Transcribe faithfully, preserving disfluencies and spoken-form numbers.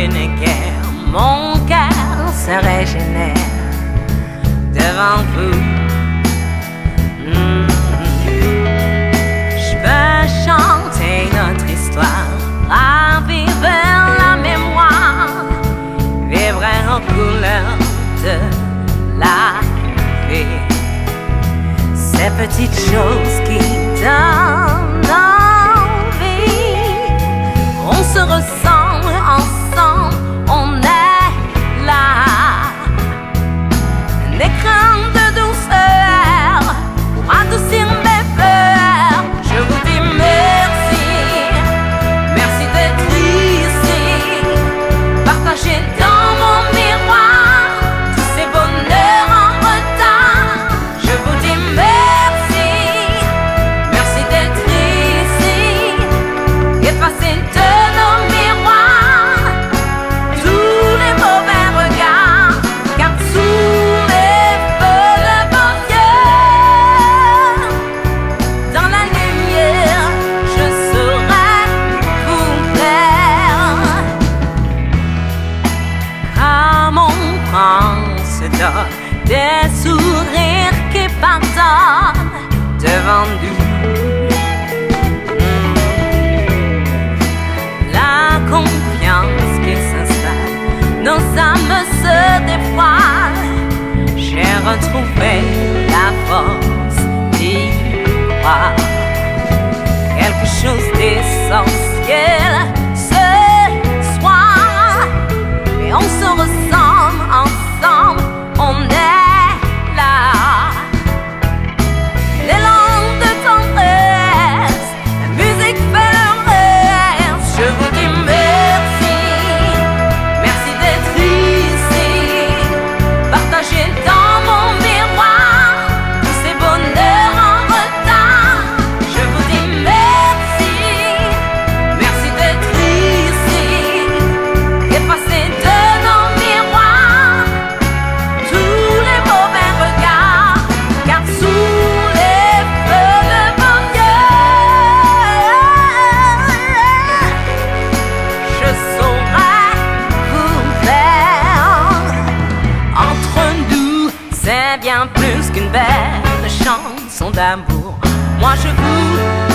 une guerre, mon cœur se régénère devant vous. Mmh. Je veux chanter notre histoire, raviver la mémoire, vivre en couleur de la vie. Ces petites choses qui donnent envie, on se ressemble ensemble, on est là. Un écran de douceur pour adoucir mes peurs. Je vous dis merci, merci d'être ici, partagez dans mon miroir tous ces bonheurs en retard. Je vous dis merci, merci d'être ici, effacez de nos miroirs tous les mauvais regards, car sous les feux de vos yeux, dans la lumière, je saurai vous plaire. Comme on prend se donne des sourires qui pardonnent devant nous. La confiance qui s'installe, nos âmes se dévoilent. J'ai retrouvé la force d'y croire. Quelque chose d'essentiel ce soir, et on se ressemble ensemble, on est là. L'élan de tendresse, la musique fait le reste. Je vous dis merci, merci d'être ici, partagez dans mon miroir tous ces bonheurs en retard. Je vous dis merci, merci d'être ici, effacez de nos miroirs tous les mauvais regards, car sous les feux de vos yeux, je saurai vous plaire. Entre nous, c'est bien plus qu'une belle chanson d'amour. Moi je vous